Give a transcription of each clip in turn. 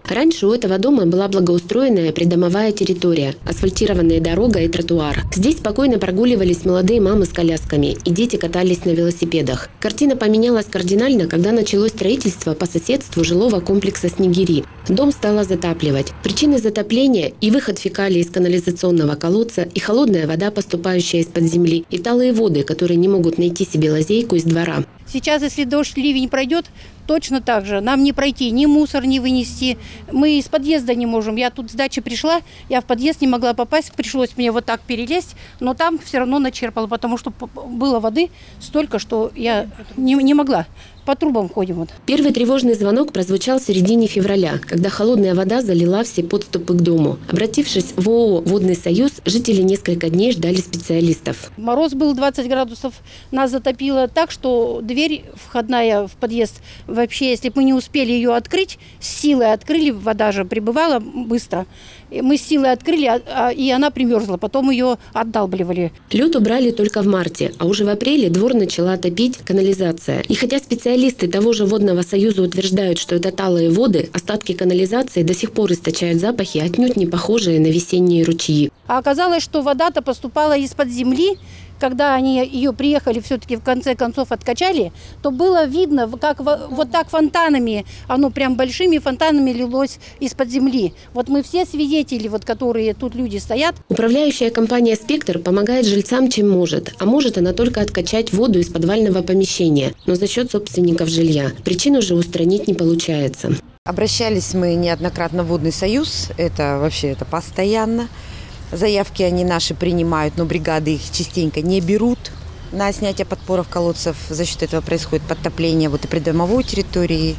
Раньше у этого дома была благоустроенная придомовая территория, асфальтированная дорога и тротуар. Здесь спокойно прогуливались молодые мамы с колясками, и дети катались на велосипедах. Картина поменялась кардинально, когда началось строительство по соседству жилого комплекса «Снегири». Дом стало затапливать. Причины затопления – и выход фекалий из канализационного колодца, и холодная вода, поступающая из-под земли, и талые воды, которые не могут найти себе лазейку из двора. Сейчас, если дождь, ливень пройдет, точно так же. Нам не пройти, ни мусор не вынести. Мы из подъезда не можем. Я тут с дачи пришла, я в подъезд не могла попасть. Пришлось мне вот так перелезть, но там все равно начерпала, потому что было воды столько, что я не могла. По трубам ходим. Вот. Первый тревожный звонок прозвучал в середине февраля, когда холодная вода залила все подступы к дому. Обратившись в ООО «Водный союз», жители несколько дней ждали специалистов. Мороз был 20 градусов, нас затопило так, что дверь входная в подъезд, вообще, если бы мы не успели ее открыть, с силой открыли, вода же прибывала быстро, мы с силой открыли, и она примерзла, потом ее отдалбливали. Лед убрали только в марте, а уже в апреле двор начала топить канализация. И хотя специалисты того же Водного союза утверждают, что это талые воды, остатки канализации до сих пор источают запахи, отнюдь не похожие на весенние ручьи. А оказалось, что вода-то поступала из-под земли. Когда они ее приехали, все-таки в конце концов откачали, то было видно, как вот так фонтанами, оно прям большими фонтанами лилось из-под земли. Вот мы все свидетели, вот, которые тут люди стоят. Управляющая компания «Спектр» помогает жильцам чем может, а может она только откачать воду из подвального помещения, но за счет собственников жилья. Причину же устранить не получается. Обращались мы неоднократно в Водный союз, это постоянно. Заявки они наши принимают, но бригады их частенько не берут на снятие подпоров колодцев. За счет этого происходит подтопление и придомовой территории,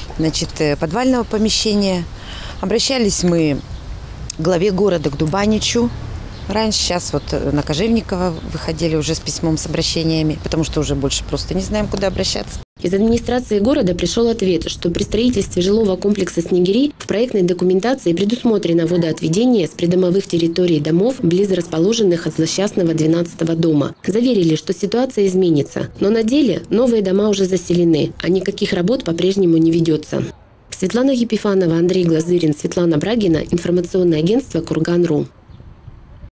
подвального помещения. Обращались мы к главе города, к Дубаничу. Раньше, сейчас на Кожевникова выходили уже с письмом, с обращениями, потому что уже больше просто не знаем, куда обращаться. Из администрации города пришел ответ, что при строительстве жилого комплекса «Снегири» в проектной документации предусмотрено водоотведение с придомовых территорий домов близ расположенных от злосчастного 12-го дома. Заверили, что ситуация изменится, но на деле новые дома уже заселены, а никаких работ по-прежнему не ведется. Светлана Епифанова, Андрей Глазырин, Светлана Брагина. Информационное агентство «Курган.ру».